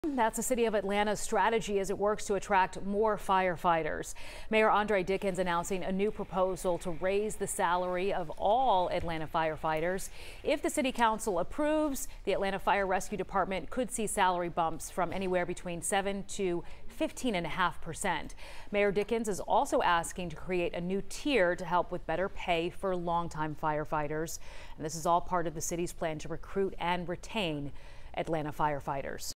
That's the City of Atlanta's strategy as it works to attract more firefighters. Mayor Andre Dickens announcing a new proposal to raise the salary of all Atlanta firefighters. If the City Council approves, the Atlanta Fire Rescue Department could see salary bumps from anywhere between 7 to 15.5%. Mayor Dickens is also asking to create a new tier to help with better pay for longtime firefighters. And this is all part of the city's plan to recruit and retain Atlanta firefighters.